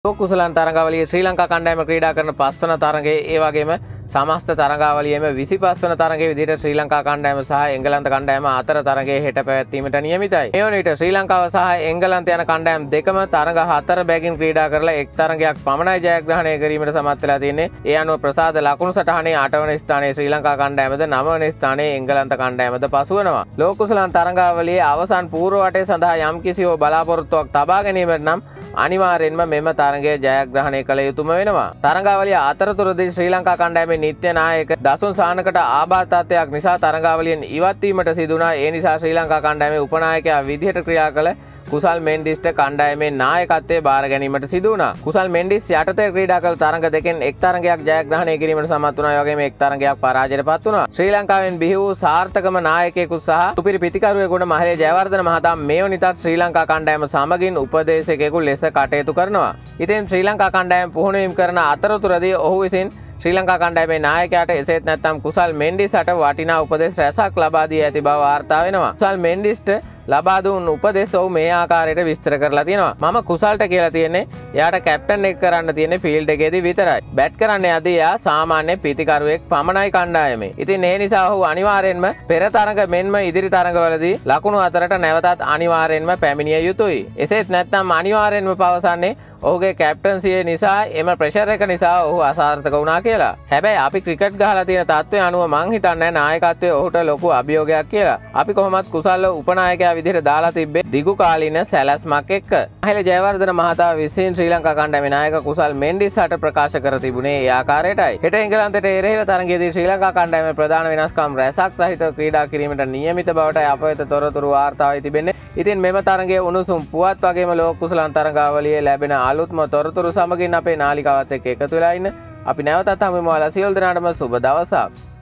කුසලන් තරඟාවලියේ ශ්‍රී ලංකා කණ්ඩායම ක්‍රීඩා කරන 5 වන තරඟයේ ඒ වගේම සමස්ත තරඟාවලියේම 25 වන තරඟයේ විදිහට ශ්‍රී ලංකා කණ්ඩායම සහ එංගලන්ත කණ්ඩායම අතර තරඟයේ හෙට පැවැත්වීමට නියමිතයි. මේ වන විට ශ්‍රී ලංකාව සහ එංගලන්ත යන කණ්ඩායම් දෙකම තරඟ 4 බැගින් ක්‍රීඩා කරලා එක් තරඟයක් පමණයි ජයග්‍රහණය කිරීමට සමත් වෙලා තියෙන්නේ. ඒ අනුව ප්‍රසාද ලකුණු සටහනේ 8 වන ස්ථානයේ ශ්‍රී ලංකා කණ්ඩායමද 9 වන ස්ථානයේ එංගලන්ත කණ්ඩායමද පසු වෙනවා. ලෝක කුසලන් තරඟාවලියේ අවසන් පූර්ව වටය සඳහා යම්කිසි හෝ බලාපොරොත්තුවක් තබා ගැනීමට නම් අනිවාර්යෙන්ම මෙම තරඟය ජයග්‍රහණය කළ යුතුම වෙනවා. තරඟාවලිය අතරතුරදී ශ්‍රී ලංකා කණ්ඩායමේ නිත්‍ය නායක දසුන් සානකට ආබාධතාවයක් නිසා තරඟාවලියෙන් ඉවත් වීමට සිදු වුණා. ඒ නිසා ශ්‍රී ලංකා කණ්ඩායමේ උපනායකයා විදිහට ක්‍රියා කළ කුසල් මෙන්ඩිස්ට කණ්ඩායමේ නායකත්වයේ බාර ගැනීමට සිදු වුණා. කුසල් මෙන්ඩිස් යටතේ ක්‍රීඩා කළ තරඟ දෙකෙන් එක් තරඟයක් ජයග්‍රහණය කිරීමට සමත් වුණා. ඒ වගේම එක් තරඟයක් පරාජයටපත් වුණා. ශ්‍රී ලංකාවෙන් බිහි වූ සාර්ථකම නායකයෙකු සහ සුපිරි පිතිකරුවෙකුට මහලේ ජයවර්ධන මහතා මේ වනිතත් ශ්‍රී ලංකා කණ්ඩායම සමගින් උපදේශකයෙකු ලෙස කටයුතු කරනවා. ඉතින් ශ්‍රී ලංකා කණ්ඩායම පුහුණුවීම් කරන අතරතුරදී ඔහු විසින් ශ්‍රී ලංකා කණ්ඩායමේ නායකයාට එසේත් නැත්නම් කුසල් මෙන්ඩිස්ට වටිනා උපදෙස් රැසක් ලබා දී ඇති බව වාර්තා වෙනවා. කුසල් මෙන්ඩිස්ට ලබා දුන් උපදෙස් ඔහු මේ ආකාරයට විස්තර කරලා තියෙනවා. මම කුසල්ට කියලා තියෙන්නේ එයාට කැප්ටන් එක කරන්න තියෙන්නේ ෆීල්ඩ් එකේදී විතරයි. බැට් කරන්න යදී එයා සාමාන්‍ය පිතිකරුවෙක් පමණයි කණ්ඩායමේ. ඉතින් ඒ නිසා ඔහු අනිවාර්යෙන්ම පෙර තරඟ මෙන්ම ඉදිරි තරඟවලදී ලකුණු අතරට නැවතත් අනිවාර්යෙන්ම පැමිණිය යුතුයි. එසේත් නැත්නම් අනිවාර්යෙන්ම පවසන්නේ ඔහුගේ කැප්ටන්සිය නිසා එම ප්‍රෙෂර් එක නිසා ඔහු අසාර්ථක වුණා කියලා. හැබැයි අපි ක්‍රිකට් ගහලා තියෙන තත්ත්වය අනුව මං හිතන්නේ නායකත්වයේ ඔහුට ලොකු අභියෝගයක් කියලා. අපි කොහොමත් කුසල්ව උපනායකයා විදිහට දාලා තිබ්බේ දිගු කාලීන සැලැස්මක් එක්ක. මහලේ ජයවර්ධන මහතා විසින් ශ්‍රී ලංකා කණ්ඩායමේ නායක කුසල් මෙන්ඩිස්ට ප්‍රකාශ කර තිබුණේ ඒ ආකාරයටයි. හෙට එංගලන්තයට එරෙහිව තරඟයේදී ශ්‍රී ලංකා කණ්ඩායමේ ප්‍රධාන වෙනස්කම් රැසක් සහිතව ක්‍රීඩා කිරීමට නියමිත බවටයි අප වෙත තොරතුරු වාර්තා වී තිබෙන්නේ. ඉතින් මෙම තරඟයේ උණුසුම් පුවත් වගේම ලෝක කුසලන් තරඟාවලියේ ලැබෙන අලුත්ම තොරතුරු සමගින් අපේ නාලිකාවත් එක්ක එකතු වෙලා ඉන්න. අපි නැවතත් හමුවෙමු. සියලු දෙනාටම සුබ දවසක්.